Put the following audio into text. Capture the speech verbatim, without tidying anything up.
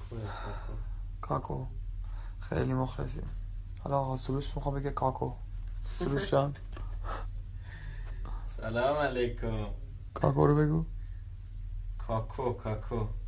کاکو خیلی مخلصیم. حالا آقا سروش میخوام بگه کاکو. سروش جان سلام علیکم. کاکو رو بگو. کاکو کاکو